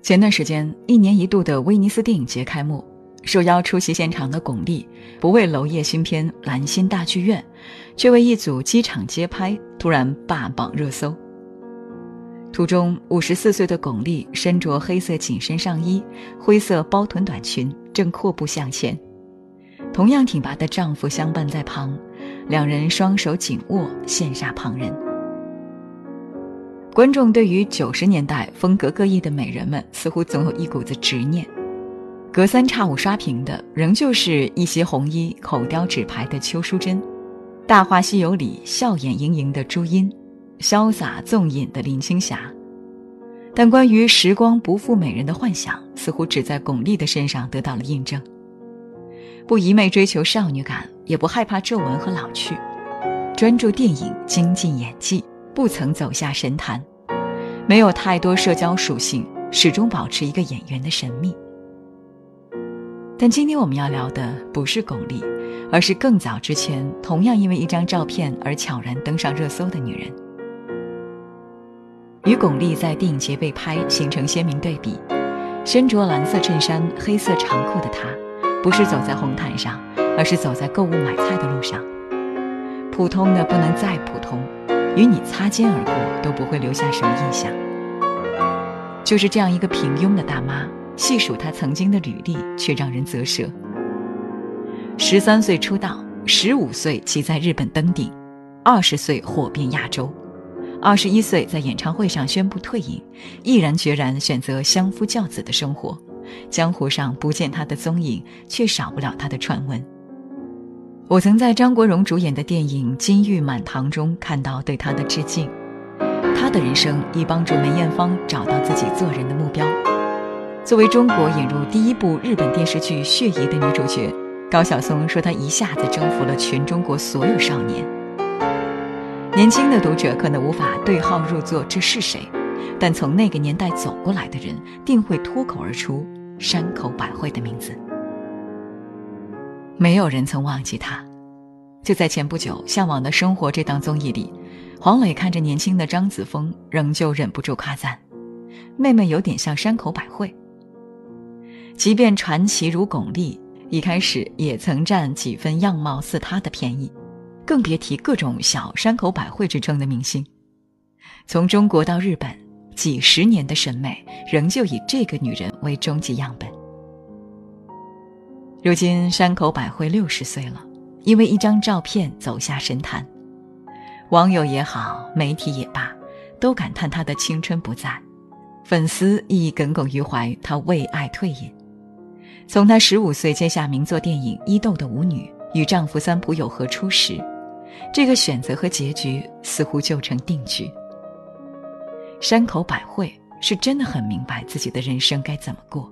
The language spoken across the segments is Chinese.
前段时间1年1度的威尼斯电影节开幕，受邀出席现场的巩俐不为娄烨新片《兰心大剧院》，却为一组机场街拍突然霸榜热搜。图中54岁的巩俐身着黑色紧身上衣、灰色包臀短裙，正阔步向前，同样挺拔的丈夫相伴在旁，两人双手紧握，羡煞旁人。观众对于90年代风格各异的美人们似乎总有一股子执念，隔三差五刷屏的仍旧是一袭红衣口叼纸牌的邱淑贞，大话西游里笑眼盈盈的朱茵，潇洒纵饮的林青霞。但关于时光不负美人的幻想似乎只在巩俐的身上得到了印证。不一昧追求少女感，也不害怕皱纹和老去，专注电影，精进演技，不曾走下神坛，没有太多社交属性，始终保持一个演员的神秘。但今天我们要聊的不是巩俐，而是更早之前同样因为一张照片而悄然登上热搜的女人。与巩俐在电影节被拍形成鲜明对比，身着蓝色衬衫黑色长裤的她，不是走在红毯上，而是走在购物买菜的路上。普通的不能再普通，与你擦肩而过都不会留下什么印象。就是这样一个平庸的大妈，细数她曾经的履历却让人啧舌。13岁出道，15岁即在日本登顶，20岁火遍亚洲，21岁在演唱会上宣布退隐，毅然决然选择相夫教子的生活。江湖上不见她的踪影，却少不了她的传闻。我曾在张国荣主演的电影《金玉满堂》中看到对她的致敬。她的人生亦帮助梅艳芳找到自己做人的目标。作为中国引入第一部日本电视剧《血疑》的女主角，高晓松说她一下子征服了全中国所有少年。年轻的读者可能无法对号入座这是谁，但从那个年代走过来的人定会脱口而出山口百惠的名字。没有人曾忘记她。就在前不久《向往的生活》这档综艺里，黄磊看着年轻的张子枫，仍旧忍不住夸赞妹妹有点像山口百惠。即便传奇如巩俐，一开始也曾占几分样貌似她的便宜，更别提各种小山口百惠之称的明星。从中国到日本，几十年的审美仍旧以这个女人为终极样本。如今山口百惠60岁了，因为一张照片走下神坛。网友也好，媒体也罢，都感叹她的青春不在，粉丝亦耿耿于怀她为爱退隐。从她15岁接下名作电影《伊豆的舞女》，与丈夫三浦友和初识，这个选择和结局似乎就成定局。山口百惠是真的很明白自己的人生该怎么过。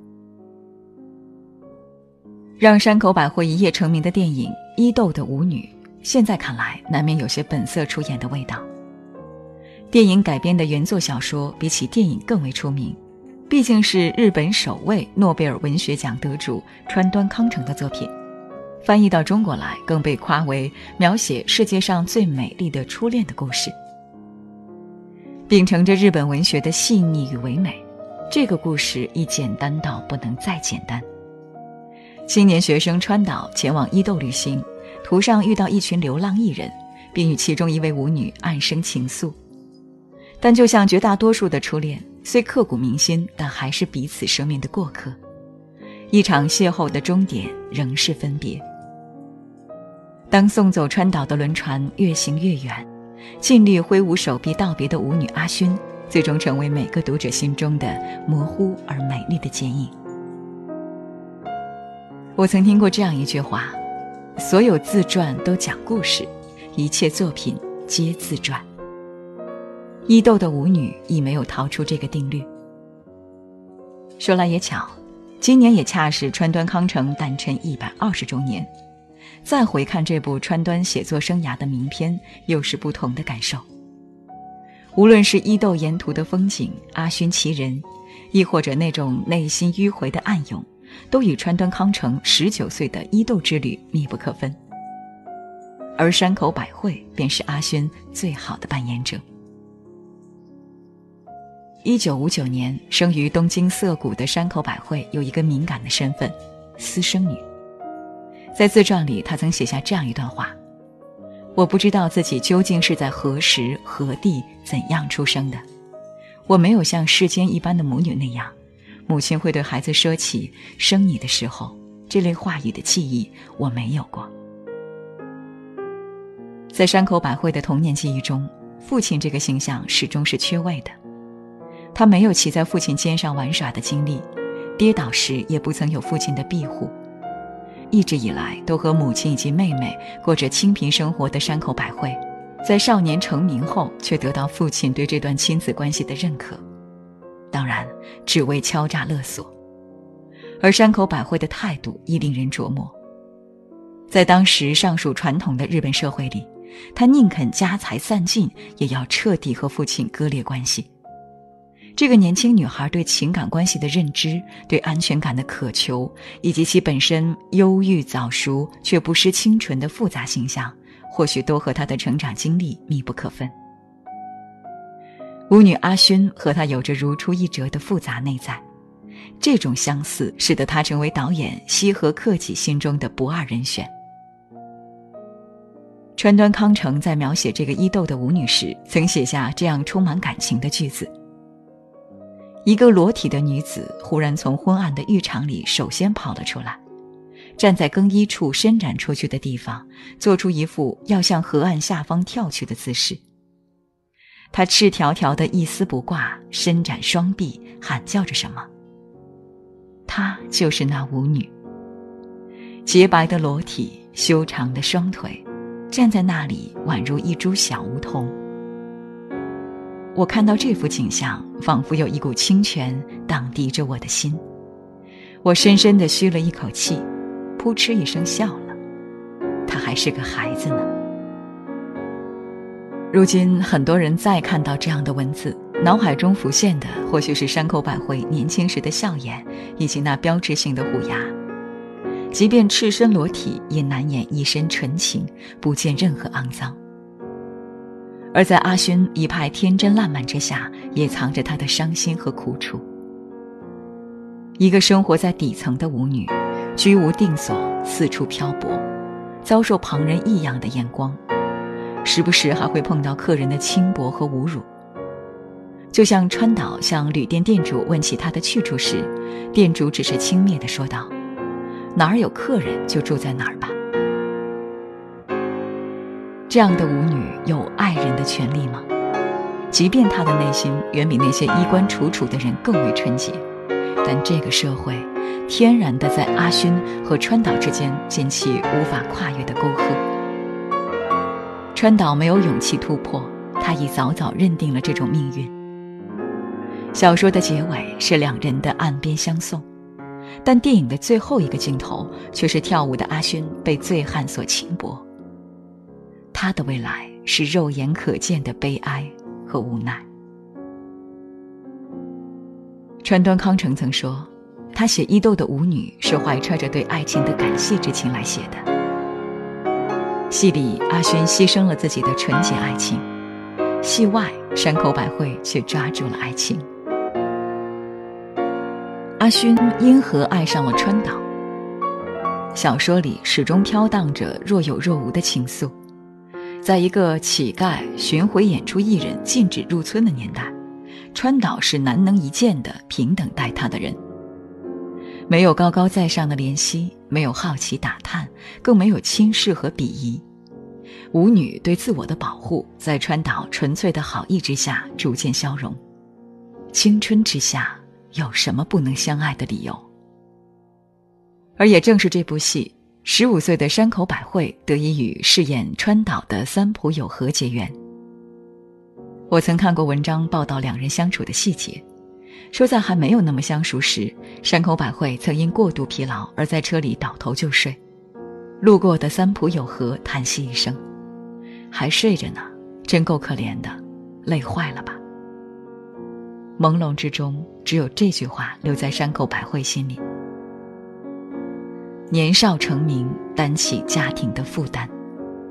让山口百惠一夜成名的电影《伊豆的舞女》，现在看来难免有些本色出演的味道。电影改编的原作小说比起电影更为出名，毕竟是日本首位诺贝尔文学奖得主川端康成的作品，翻译到中国来更被夸为描写世界上最美丽的初恋的故事。秉承着日本文学的细腻与唯美，这个故事亦简单到不能再简单。青年学生川岛前往伊豆旅行，途上遇到一群流浪艺人，并与其中一位舞女暗生情愫。但就像绝大多数的初恋，虽刻骨铭心，但还是彼此生命的过客。一场邂逅的终点仍是分别。当送走川岛的轮船越行越远，尽力挥舞手臂道别的舞女阿薰，最终成为每个读者心中的模糊而美丽的剪影。我曾听过这样一句话，所有自传都讲故事，一切作品皆自传。伊豆的舞女亦没有逃出这个定律。说来也巧，今年也恰是川端康成诞辰120周年。再回看这部川端写作生涯的名篇，又是不同的感受。无论是伊豆沿途的风景、阿薰其人，亦或者那种内心迂回的暗涌，都与川端康成19岁的伊豆之旅密不可分。而山口百惠便是阿薰最好的扮演者。 1959年生于东京涩谷的山口百惠有一个敏感的身份——私生女。在自传里，她曾写下这样一段话：我不知道自己究竟是在何时何地怎样出生的，我没有像世间一般的母女那样，母亲会对孩子说起生你的时候这类话语的记忆，我没有过。在山口百惠的童年记忆中，父亲这个形象始终是缺位的。他没有骑在父亲肩上玩耍的经历，跌倒时也不曾有父亲的庇护。一直以来都和母亲以及妹妹过着清贫生活的山口百惠，在少年成名后却得到父亲对这段亲子关系的认可，当然只为敲诈勒索。而山口百惠的态度亦令人琢磨。在当时尚属传统的日本社会里，他宁肯家财散尽，也要彻底和父亲割裂关系。这个年轻女孩对情感关系的认知，对安全感的渴求，以及其本身忧郁早熟却不失清纯的复杂形象，或许都和她的成长经历密不可分。舞女阿薰和她有着如出一辙的复杂内在，这种相似使得她成为导演西河克己心中的不二人选。川端康成在描写这个伊豆的舞女时，曾写下这样充满感情的句子：一个裸体的女子忽然从昏暗的浴场里首先跑了出来，站在更衣处伸展出去的地方，做出一副要向河岸下方跳去的姿势。她赤条条的一丝不挂，伸展双臂，喊叫着什么。她就是那舞女，洁白的裸体，修长的双腿，站在那里宛如一株小梧桐。我看到这幅景象，仿佛有一股清泉荡涤着我的心。我深深地吁了一口气，扑哧一声笑了。他还是个孩子呢。如今很多人再看到这样的文字，脑海中浮现的或许是山口百惠年轻时的笑颜，以及那标志性的虎牙。即便赤身裸体，也难掩一身纯情，不见任何肮脏。而在阿薰一派天真烂漫之下，也藏着她的伤心和苦楚。一个生活在底层的舞女，居无定所，四处漂泊，遭受旁人异样的眼光，时不时还会碰到客人的轻薄和侮辱。就像川岛向旅店店主问起他的去处时，店主只是轻蔑地说道：哪儿有客人就住在哪儿吧。这样的舞女有爱人的权利吗？即便她的内心远比那些衣冠楚楚的人更为纯洁，但这个社会天然地在阿薰和川岛之间建起无法跨越的沟壑。川岛没有勇气突破，他已早早认定了这种命运。小说的结尾是两人的岸边相送，但电影的最后一个镜头却是跳舞的阿薰被醉汉所轻薄。他的未来是肉眼可见的悲哀和无奈。川端康成曾说，他写伊豆的舞女是怀揣着对爱情的感谢之情来写的。戏里阿薰牺牲了自己的纯洁爱情，戏外山口百惠却抓住了爱情。阿薰因何爱上了川岛？小说里始终飘荡着若有若无的情愫。在一个乞丐巡回演出艺人禁止入村的年代，川岛是难能一见的平等待他的人。没有高高在上的怜惜，没有好奇打探，更没有轻视和鄙夷。舞女对自我的保护在川岛纯粹的好意之下逐渐消融。青春之下有什么不能相爱的理由？而也正是这部戏，15岁的山口百惠得以与饰演川岛的三浦友和结缘。我曾看过文章报道两人相处的细节，说在还没有那么相熟时，山口百惠曾因过度疲劳而在车里倒头就睡。路过的三浦友和叹息一声：还睡着呢，真够可怜的，累坏了吧。朦胧之中，只有这句话留在山口百惠心里。年少成名，担起家庭的负担。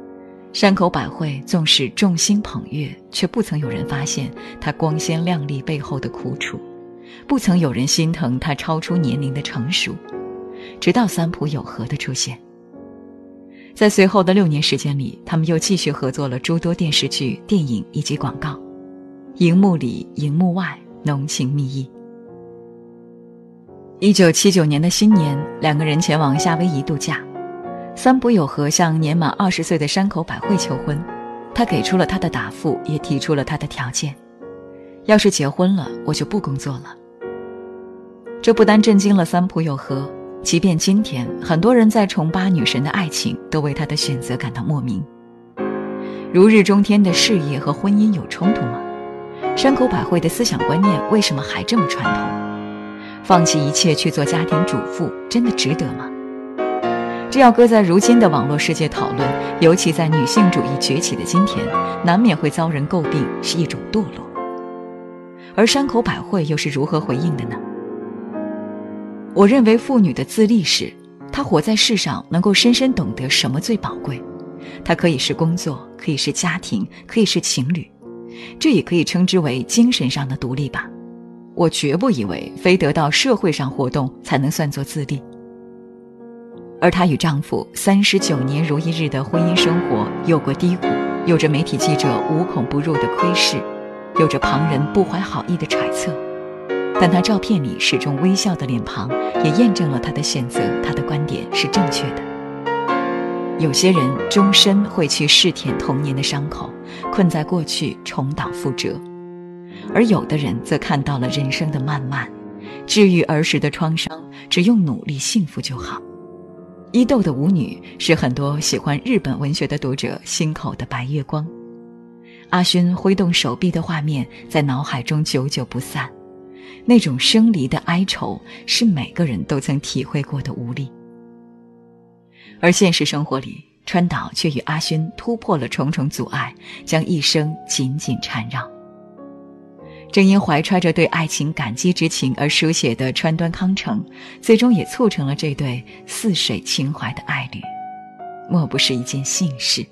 山口百惠纵使众星捧月，却不曾有人发现她光鲜亮丽背后的苦楚，不曾有人心疼她超出年龄的成熟，直到三浦友和的出现。在随后的6年时间里，他们又继续合作了诸多电视剧、电影以及广告，荧幕里荧幕外浓情蜜意。1979年的新年，两个人前往夏威夷度假。三浦友和向年满20岁的山口百惠求婚，他给出了他的答复，也提出了他的条件：要是结婚了，我就不工作了。这不单震惊了三浦友和，即便今天很多人在崇巴女神的爱情，都为她的选择感到莫名。如日中天的事业和婚姻有冲突吗？山口百惠的思想观念为什么还这么传统？放弃一切去做家庭主妇，真的值得吗？这要搁在如今的网络世界讨论，尤其在女性主义崛起的今天，难免会遭人诟病是一种堕落。而山口百惠又是如何回应的呢？我认为妇女的自立是，她活在世上能够深深懂得什么最宝贵。她可以是工作，可以是家庭，可以是情侣，这也可以称之为精神上的独立吧。我绝不以为非得到社会上活动才能算作自立。而她与丈夫39年如一日的婚姻生活有过低谷，有着媒体记者无孔不入的窥视，有着旁人不怀好意的揣测，但她照片里始终微笑的脸庞也验证了她的选择，她的观点是正确的。有些人终身会去试舔童年的伤口，困在过去重蹈覆辙，而有的人则看到了人生的漫漫，治愈儿时的创伤，只用努力幸福就好。伊豆的舞女是很多喜欢日本文学的读者心口的白月光。阿勋挥动手臂的画面在脑海中久久不散，那种生离的哀愁是每个人都曾体会过的无力。而现实生活里，川岛却与阿勋突破了重重阻碍，将一生紧紧缠绕。正因怀揣着对爱情感激之情而书写的川端康成，最终也促成了这对似水情怀的爱侣，莫不是一件幸事。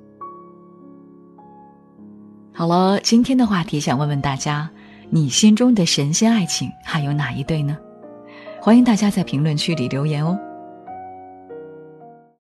好了，今天的话题想问问大家，你心中的神仙爱情还有哪一对呢？欢迎大家在评论区里留言哦。